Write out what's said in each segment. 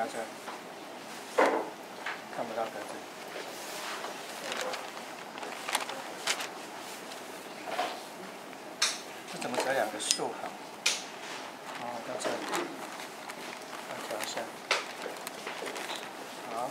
到这，看不到格子。这怎么只有2个竖行？哦，到这里，要调一下。好。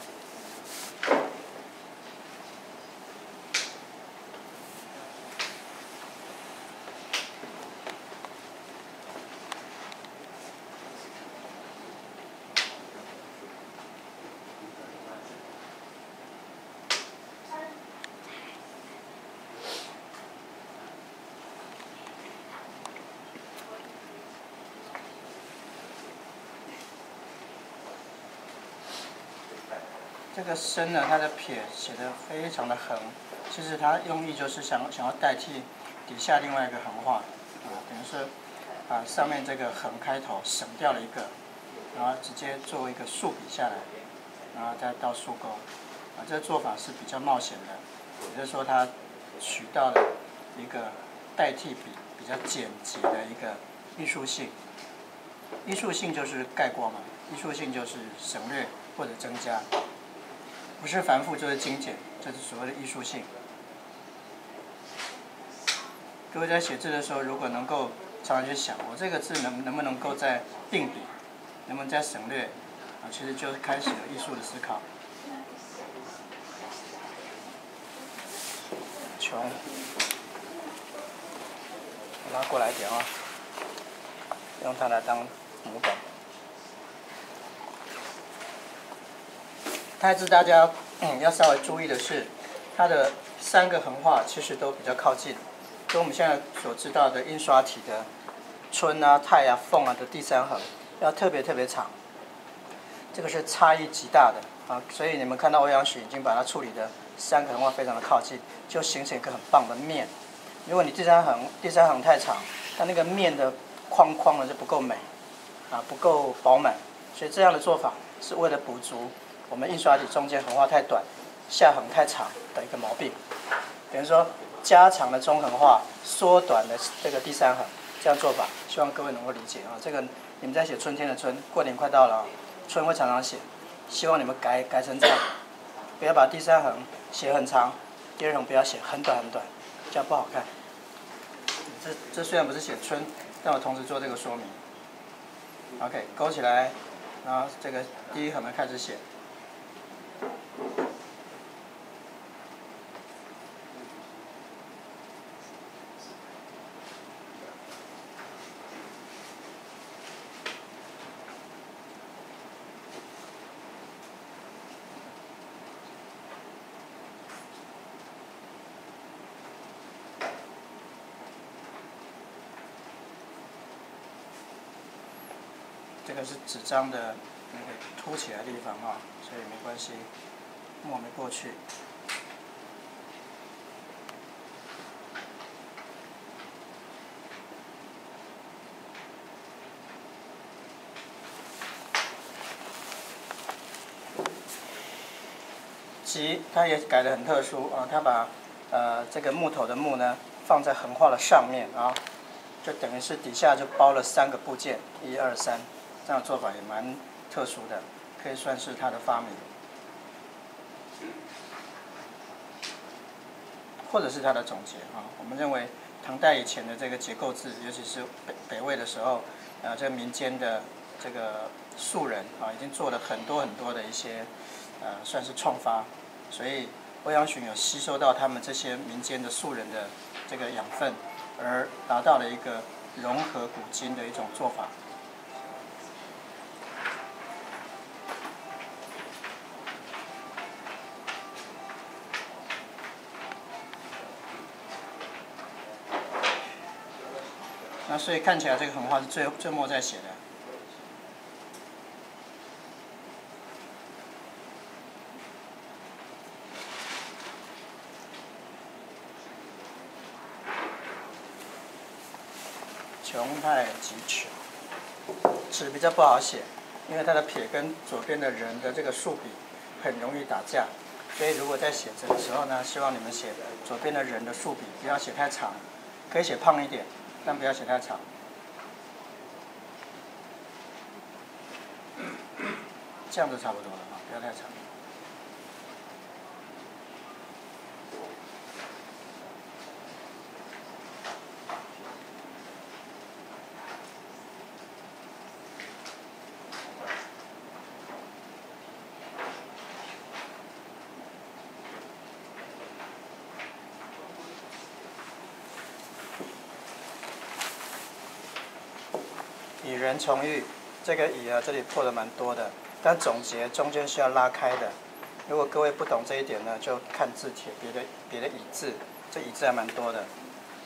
这个身呢，它的撇写的非常的横，其实它用意就是想要代替底下另外一个横画，等于是把上面这个横开头省掉了一个，然后直接做一个竖笔下来，然后再到竖钩，这个做法是比较冒险的，也就是说它取到了一个代替笔比较简洁的一个艺术性。艺术性就是概括嘛，艺术性就是省略或者增加。 不是繁复就是精简，这是所谓的艺术性。各位在写字的时候，如果能够常常去想，我这个字能不能够再并笔，能不能再省略，其实就是开始了艺术的思考。穷，拉过来一点啊，用它来当母本。 太字大家要稍微注意的是，它的3个横画其实都比较靠近，跟我们现在所知道的印刷体的春啊、太啊、凤啊的第3横要特别长，这个是差异极大的啊。所以你们看到欧阳询已经把它处理的3个横画非常的靠近，就形成一个很棒的面。如果你第三横太长，它那个面的框呢就不够美啊，不够饱满，所以这样的做法是为了补足 我们印刷体中间横画太短，下横太长的一个毛病，等于说加长了中横画，缩短了这个第3横，这样做法，希望各位能够理解啊。这个你们在写春天的春，过年快到了啊，春会常常写，希望你们改成这样，不要把第3横写很长，第2横不要写很短，这样不好看。这虽然不是写春，但我同时做这个说明。OK， 勾起来，然后这个第1横呢开始写。 这个是纸张的那个凸起来的地方啊，所以没关系，墨没过去。集它也改得很特殊啊，它把这个木头的木呢放在横画的上面啊，就等于是底下就包了3个部件，1、2、3。 这样的做法也蛮特殊的，可以算是他的发明，或者是他的总结啊。我们认为唐代以前的这个结构字，尤其是北魏的时候，这个民间的这个素人啊，已经做了很多的一些算是创发，所以欧阳询有吸收到他们这些民间的素人的这个养分，而达到了一个融合古今的一种做法。 那所以看起来这个横画是最末在写的。穷太极尺，尺比较不好写，因为它的撇跟左边的人的这个竖笔很容易打架，所以如果在写字的时候呢，希望你们写的左边的人的竖笔不要写太长，可以写胖一点，但不要写太长。 这样就差不多了啊，不要太长。以人从玉，这个以啊这里破的蛮多的，但总结中间是要拉开的。如果各位不懂这一点呢，就看字帖，别的以字，这以字还蛮多的。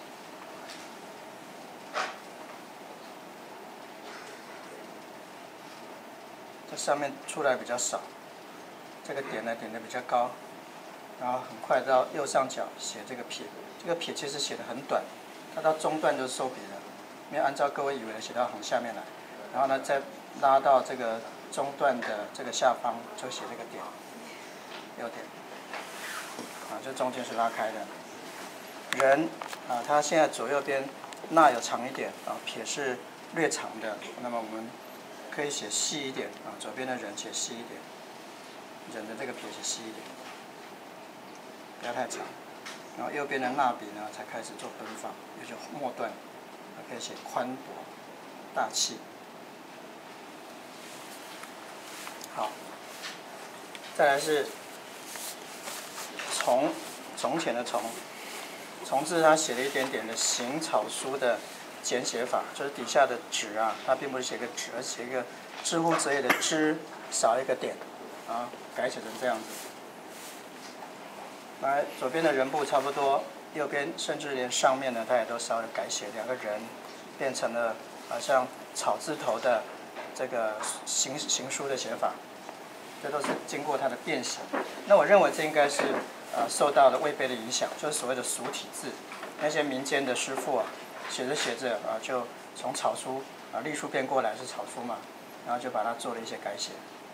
这上面出来比较少，这个点呢点的比较高，然后很快到右上角写这个撇，这个撇其实写的很短，它到中段就收笔了。没有按照各位以为的写到横下面来，然后呢再拉到这个中段的这个下方就写这个点，右点，啊，这中间是拉开的。人啊，它现在左右边捺有长一点啊，撇是略长的，那么我们可以写细一点啊，左边的人写细一点，人的这个撇写细一点，不要太长。然后右边的捺笔呢才开始做奔放，也就是末段。可以写宽博、大气。好，再来是从，从前的从，从字它写了一点点的行草书的简写法，就是底下的止啊，它并不是写个止，而写一个知乎者也的知，少一个点，啊，改写成这样子。来，左边的人部差不多。右边甚至连上面呢，它也都稍微改写两个人，变成了好像草字头的这个行书的写法，这都是经过它的变形。那我认为这应该是受到了魏碑的影响，就是所谓的俗体字。那些民间的师傅啊，写着写着啊，就从草书啊隶书变过来是草书嘛，然后就把它做了一些改写。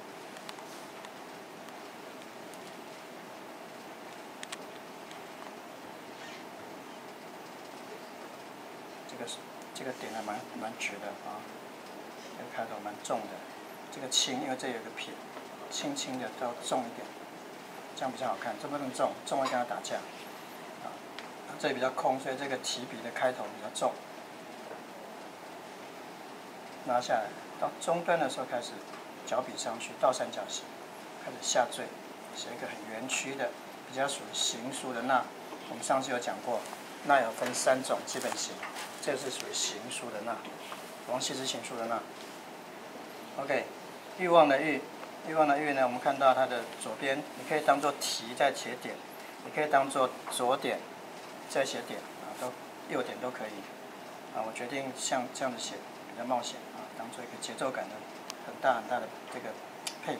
这个点还蛮直的啊，这个开头蛮重的。这个轻，因为这有个撇，轻轻的都要重一点，这样比较好看。这不能重，重会跟他打架。啊，这里比较空，所以这个提笔的开头比较重。拿下来，到中端的时候开始脚笔上去，倒三角形，开始下坠，写一个很圆曲的，比较属于行书的捺。我们上次有讲过，捺有分3种基本型。这个是属于行书的捺，王羲之行书的捺。OK， 欲望的欲，欲望的欲呢，我们看到它的左边，你可以当做提再写点，也可以当做左点再写点啊，都右点都可以。啊，我决定像这样子写比较冒险啊，当做一个节奏感的很大的这个配比。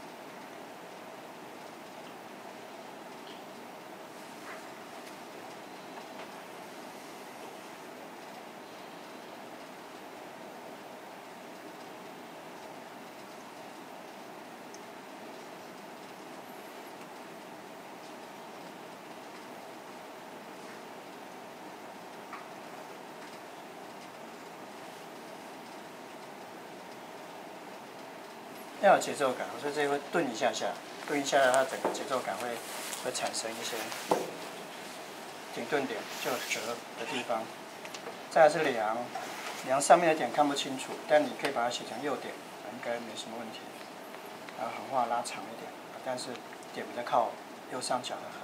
要有节奏感，所以这会顿一下下，顿一下下，它整个节奏感会产生一些停顿点，就有折的地方。再来是梁，梁上面的点看不清楚，但你可以把它写成右点，应该没什么问题。然后横画拉长一点，但是点比较靠右上角的横。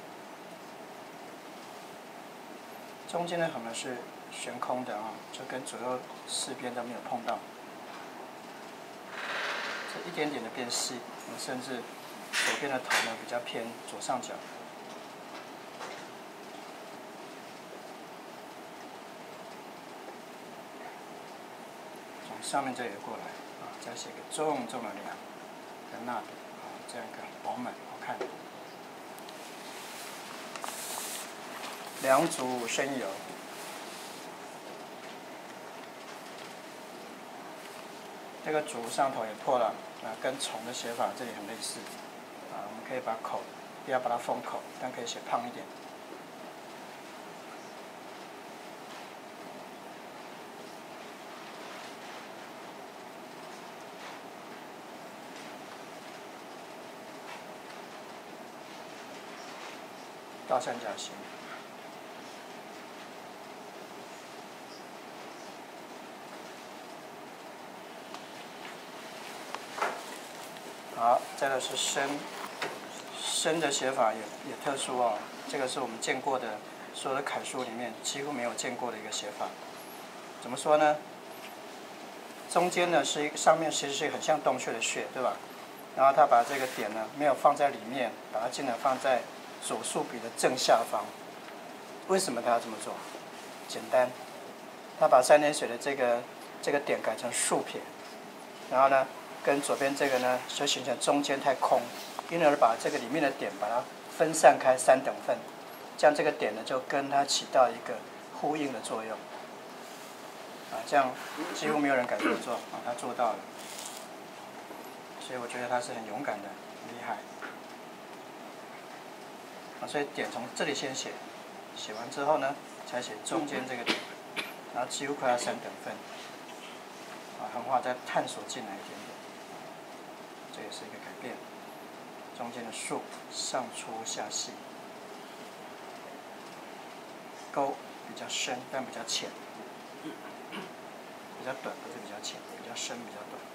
中间的横呢是悬空的啊，就跟左右4边都没有碰到。这一点点的变细，甚至左边的头呢比较偏左上角。从上面这里过来啊，再写个重重的梁跟捺笔啊，这样一个饱满好看。梁足生油。这个足上头也破了啊，跟虫的写法这里很类似啊。我们可以把口不要把它封口，但可以写胖一点。 倒三角形。好，再来是深的写法也特殊哦，这个是我们见过的所有的楷书里面几乎没有见过的一个写法。怎么说呢？中间呢是上面其实是很像洞穴的穴，对吧？然后他把这个点呢没有放在里面，把它尽量放在左竖笔的正下方。为什么他要这么做？简单，他把三点水的这个点改成竖撇，然后呢跟左边这个呢就形成中间太空，因而把这个里面的点把它分散开3等份，这样这个点呢就跟它起到一个呼应的作用。这样几乎没有人敢这么做他做到了，所以我觉得他是很勇敢的，很厉害。所以点从这里先写，写完之后呢，才写中间这个点，然后几乎快要3等份。横画再探索进来一点点，这也是一个改变。中间的竖上粗下细，钩比较深但比较浅。比较短，不是比较浅，比较深，比较短。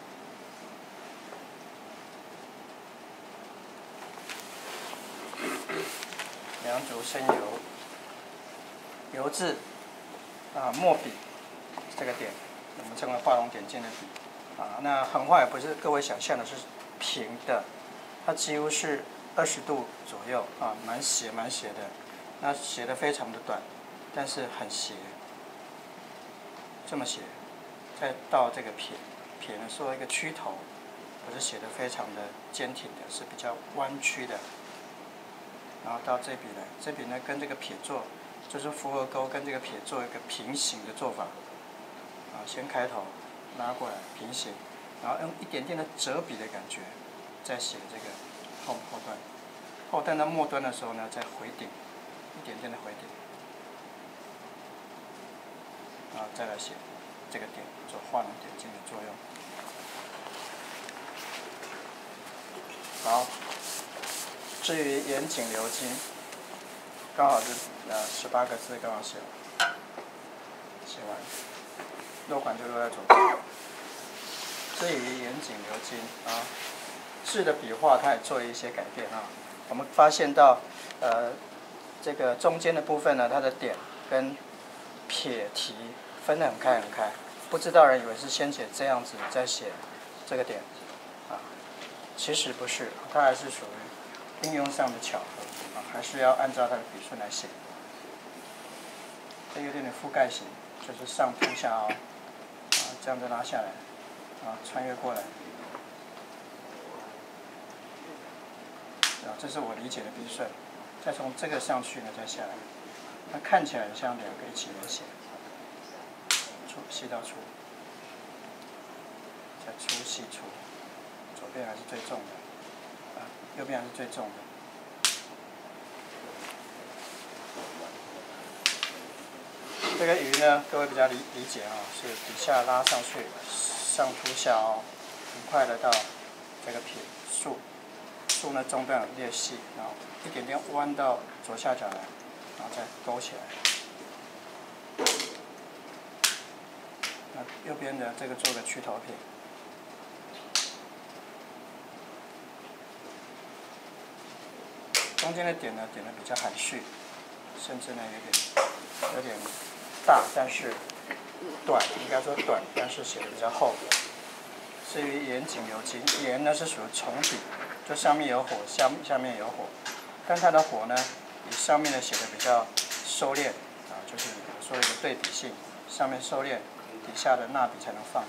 两足生油，油字墨笔这个点，我们称为画龙点睛的笔那横画也不是各位想象的是平的，它几乎是20度左右蛮斜的，那斜的非常的短，但是很斜。这么写，再到这个撇呢，做一个曲头，不是写的非常的坚挺的，是比较弯曲的。然后到这笔呢，这笔呢跟这个撇做，就是扶额钩跟这个撇做一个平行的做法。先开头拉过来平行，然后用一点点的折笔的感觉，再写这个后端。后端到末端的时候呢，再回顶，一点点的回顶。然后再来写这个点，做画龙点睛的作用。好，至于严谨流金，刚好是18个字，刚好写完。写完，落款就落在左边。至于严谨流金字的笔画，它也做了一些改变我们发现到这个中间的部分呢，它的点跟撇题分得很开，不知道人以为是先写这样子，再写这个点其实不是，它还是属于应用上的巧合还是要按照它的笔顺来写。这有点覆盖型，就是上凸下凹这样子拉下来穿越过来这是我理解的笔顺。再从这个上去呢，再下来，它看起来像2个一起来写。粗细到粗，再粗细粗，左边还是最重的右边还是最重的。这个鱼呢，各位比较理解是底下拉上去，上凸下凹，很快的到这个撇竖呢中段有裂隙，然后一点点弯到左下角来，然后再勾起来。右边的这个做个曲头撇，中间的点呢点的比较含蓄，甚至呢有点大，但是短，应该说短，但是写的比较厚。至于严谨流金，严呢是属于重笔，就上面有火，下面有火，但它的火呢比上面的写的比较收敛就是说一个对比性，上面收敛。底下的蜡笔才能放。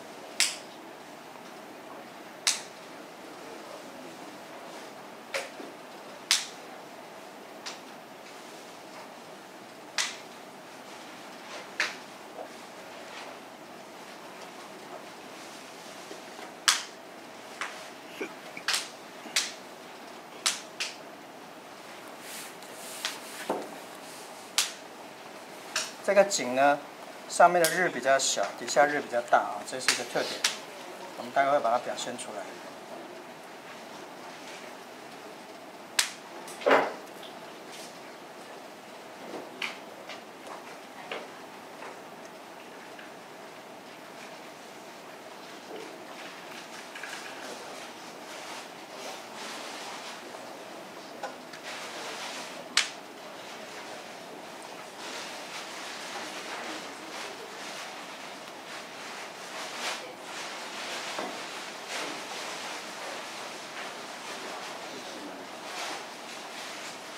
这个井呢，上面的日比较小，底下日比较大这是一个特点。我们待会会把它表现出来。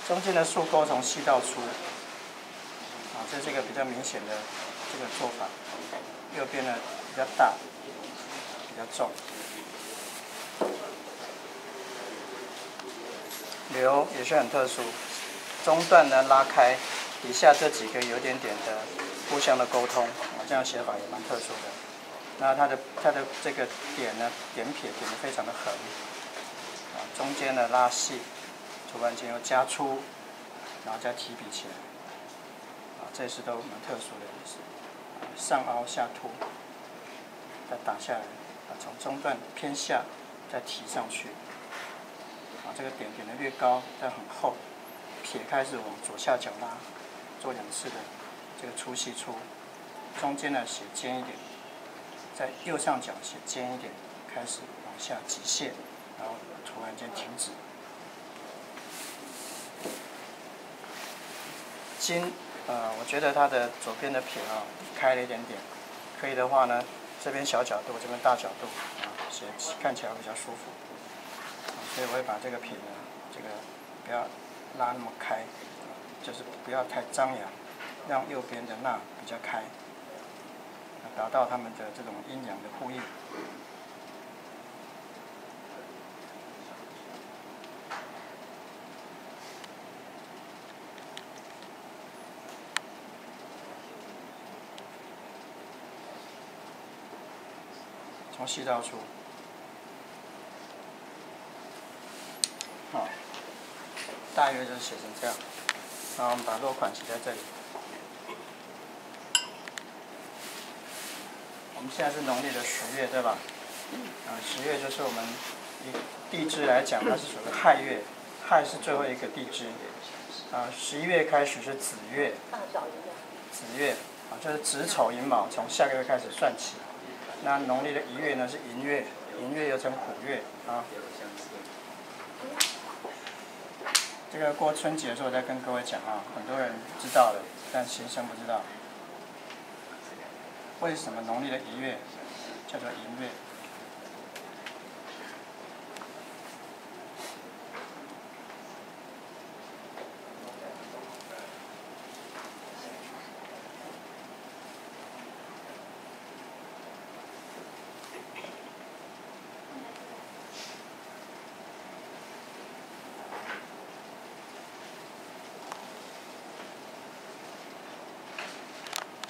中间的竖钩从细到粗，这是一个比较明显的这个做法。右边呢比较大，比较重。流也是很特殊，中段呢拉开，底下这几个有点点的互相的沟通，这样写法也蛮特殊的。那它的这个点呢，点撇点得非常的横，中间呢拉细，突然间又加粗，然后再提笔起来，这是都蛮特殊的意思。上凹下凸，再打下来，从中段偏下再提上去。这个点点得越高，但很厚，撇开是往左下角拉，做2次的这个粗细粗，中间呢写尖一点，在右上角写尖一点，开始往下急线，然后突然间停止。金，我觉得它的左边的撇开了一点点，可以的话呢，这边小角度，这边大角度，写看起来比较舒服。所以我会把这个撇呢，这个不要拉那么开，就是不要太张扬，让右边的捺比较开，达到它们的这种阴阳的呼应。从细到粗。大约就写成这样，然后我们把落款写在这里。我们现在是农历的10月，对吧？10月就是我们以地支来讲，它是属于亥月，亥是最后一个地支。11月开始是子月，子月就是子丑寅卯，从下个月开始算起。那农历的1月呢是寅月，寅月又称虎月这个过春节的时候再跟各位讲很多人知道的，但新生不知道。为什么农历的1月叫做寅月？